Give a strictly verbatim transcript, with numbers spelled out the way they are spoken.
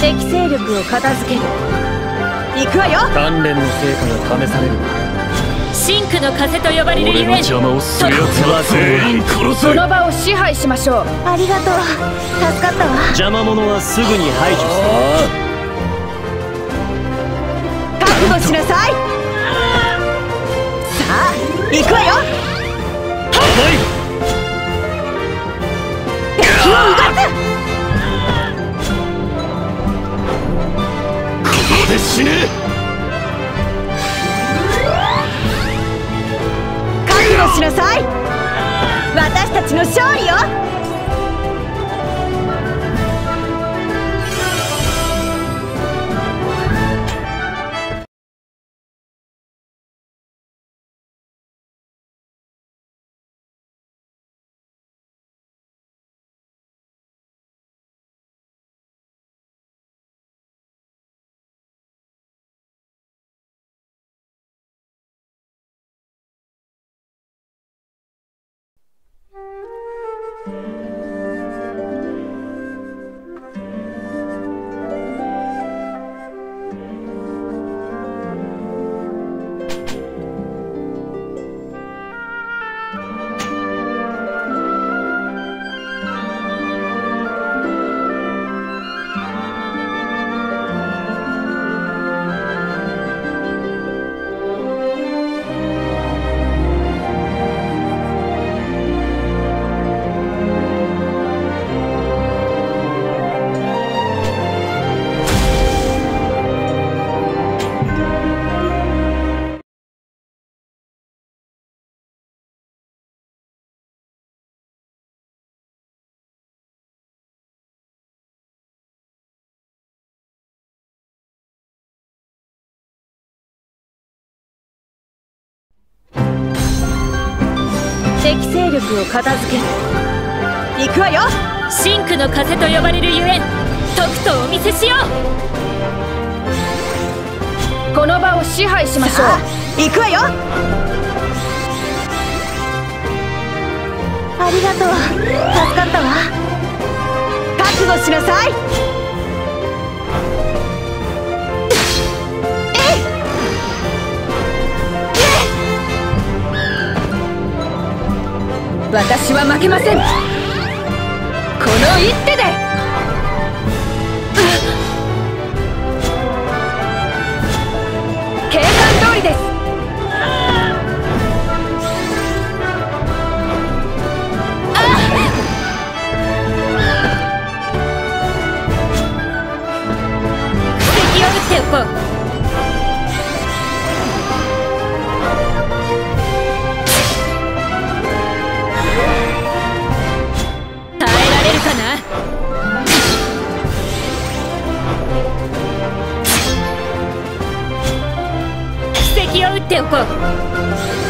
敵勢力を片付ける。行くわよ。 鍛錬の成果が試される。 真紅の風と呼ばれるゆえん。 俺の邪魔をする奴は全員殺せ。 この場を支配しましょう。 ありがとう、助かったわ。 邪魔者はすぐに排除する。 覚悟しなさい。さあ行くわよ。敵をうがつ。 ここで死ね。 覚悟しなさい。私たちの勝利よ。敵勢力を片付ける。行くわよ。 真紅の風と呼ばれるゆえん。とくとお見せしよう。この場を支配しましょう。行くわよ。 ありがとう、助かったわ。 覚悟しなさい。私は負けません。この一手で。計算通りです。 敵を撃っておこう。敵を撃っておこう。